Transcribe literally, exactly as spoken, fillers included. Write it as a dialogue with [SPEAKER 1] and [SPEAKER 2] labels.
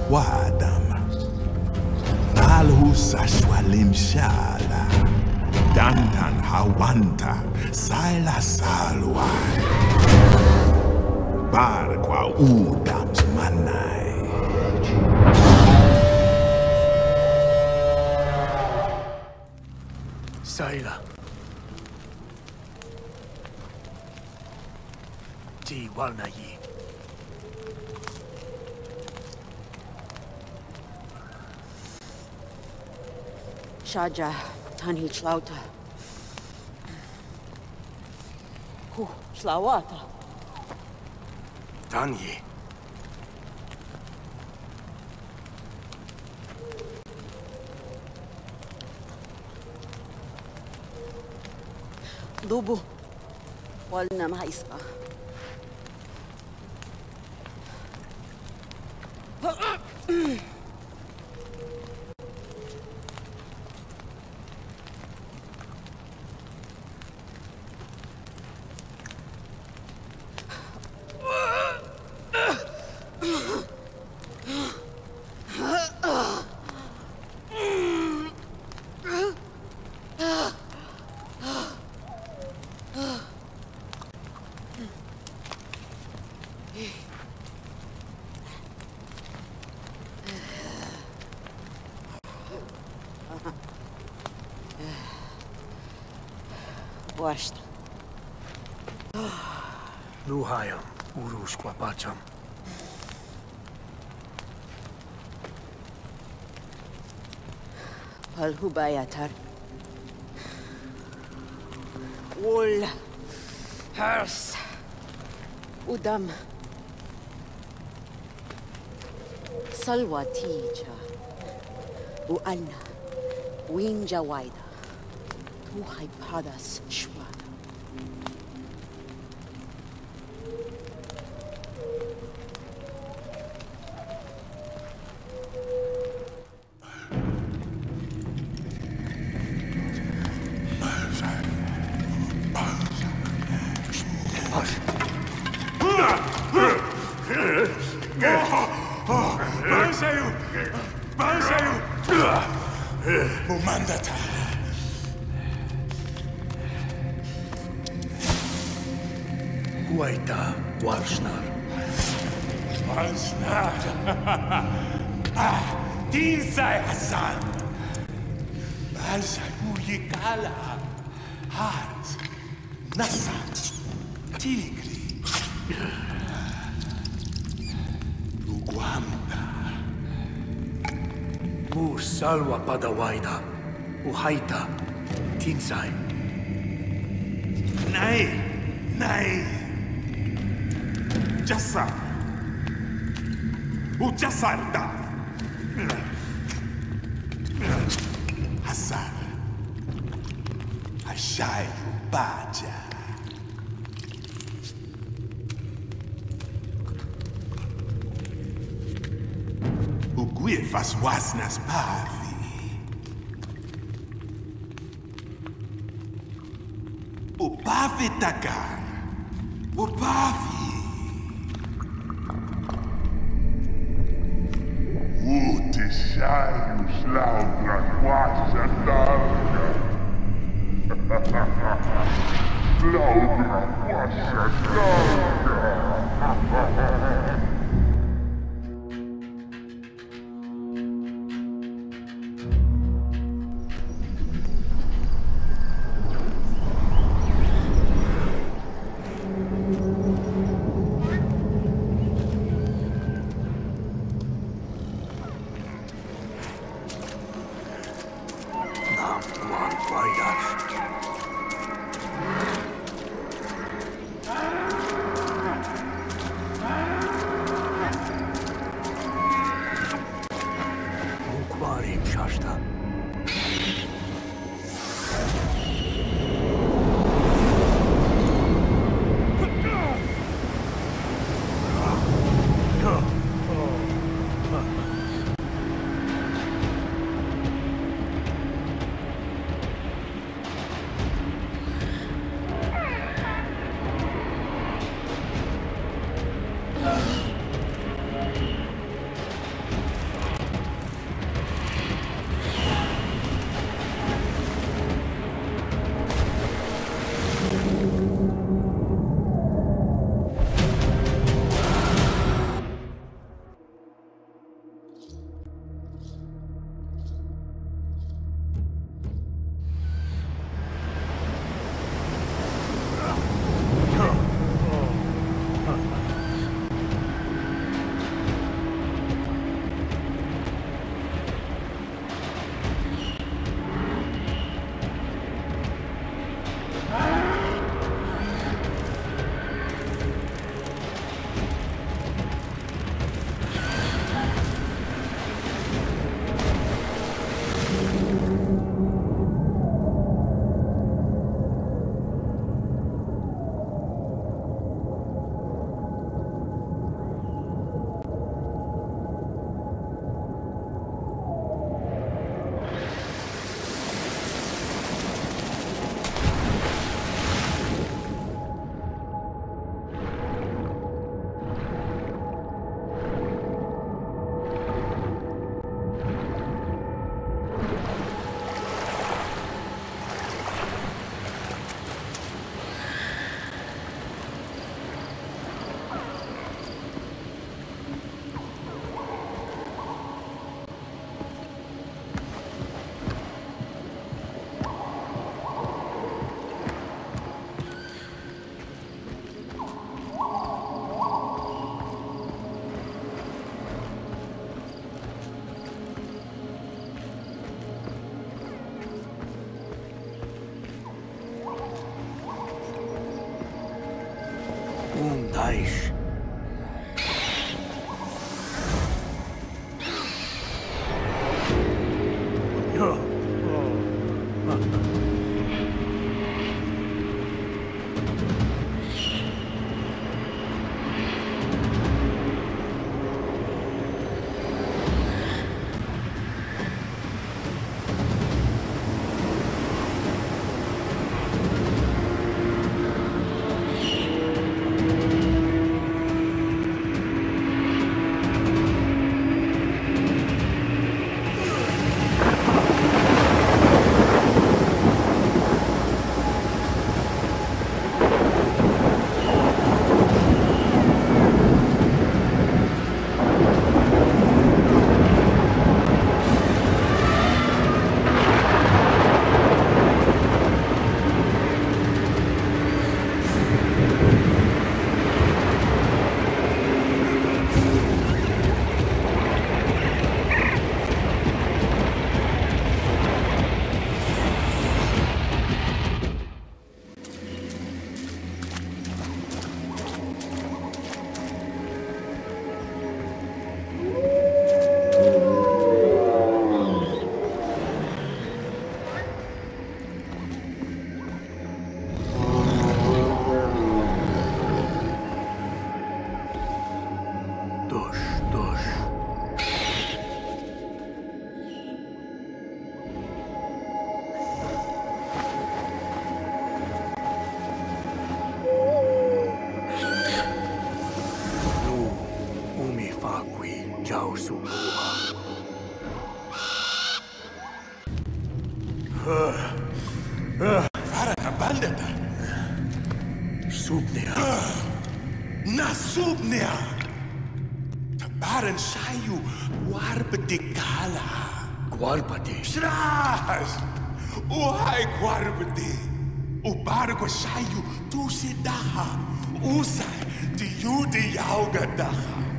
[SPEAKER 1] wadam. Malhus ashwalim shala. Dantan hawanta. Sala salwai. Barqua udams manai.
[SPEAKER 2] Saila. Ti walnayi.
[SPEAKER 3] Shaja, Tani Chlauta. Ku, Shlawata.
[SPEAKER 2] Tani.
[SPEAKER 3] Dubu. Walna maispa. Washed.
[SPEAKER 2] Luhayam, Urush Kwapacham.
[SPEAKER 3] Palhubayatar. Wool. Hers. Udam. Salwatija. Uana. Winja Waida. Tuhai Padas Shwa.
[SPEAKER 1] Mumandata.
[SPEAKER 2] Waita, Walshnar.
[SPEAKER 1] Walshnar. Ah, Tinsai Hassan. Balsa Yikala. Hart. Nasa. Tigri. Uguamda.
[SPEAKER 2] Mu Salwa Padawaida. Uhaita. Tinsai.
[SPEAKER 1] Nay. Nay. Jassa. Ujassarda. Hassan. Ashai Baja. Uguifas wasnas pavi. Upavi takar. Upavi.
[SPEAKER 4] Utishaius laudra quasha larga. Laudra quasha larga.
[SPEAKER 2] Tush, tush. Nu, umi fa qui, jau su lua.
[SPEAKER 1] Faraka bandeta.
[SPEAKER 2] Subnia.
[SPEAKER 1] Na subnia. Tabaran sayu warbedikala.
[SPEAKER 2] Gualpati.
[SPEAKER 1] Shras. Uhai guarbedi. Ubar ko sayu tu sidaha. Usai di yudi yauga daha.